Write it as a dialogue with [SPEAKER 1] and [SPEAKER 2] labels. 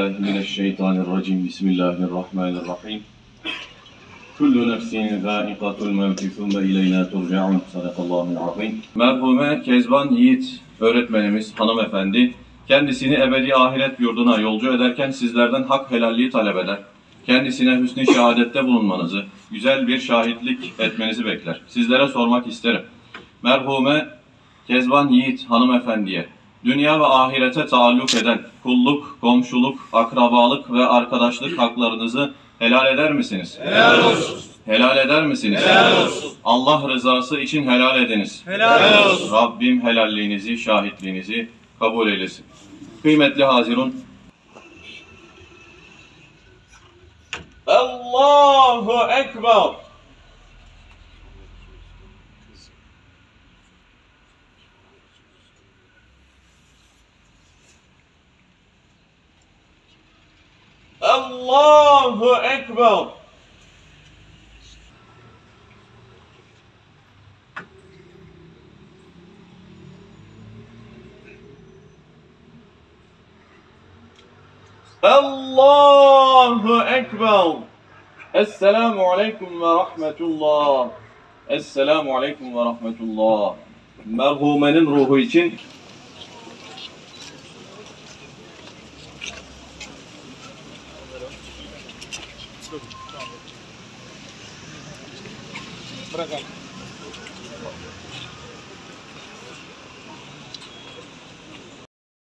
[SPEAKER 1] Mineşşeytanirracim. Bismillahirrahmanirrahim. Kullu nefsin zâikatul mevti thumme ileyna turcaun. Sadakallahul azim. Merhume Kezban Yiğit öğretmenimiz, hanımefendi, kendisini ebedi ahiret yurduna yolcu ederken sizlerden hak helalliği talep eder. Kendisine hüsnü şehadette bulunmanızı, güzel bir şahitlik etmenizi bekler. Sizlere sormak isterim. Merhume Kezban Yiğit hanımefendiye dünya ve ahirete taalluk eden kulluk, komşuluk, akrabalık ve arkadaşlık haklarınızı helal eder misiniz?
[SPEAKER 2] Helal olsun.
[SPEAKER 1] Helal eder misiniz?
[SPEAKER 2] Helal olsun.
[SPEAKER 1] Allah rızası için helal ediniz.
[SPEAKER 2] Helal olsun.
[SPEAKER 1] Rabbim helalliğinizi, şahitliğinizi kabul eylesin. Kıymetli hazirun, Allahu Ekber. Allahu Ekber. Allahu Ekber. Esselamu Aleyküm ve Rahmetullah. Esselamu Aleyküm ve Rahmetullah. Merhumenin ruhu için
[SPEAKER 2] Bırakalım.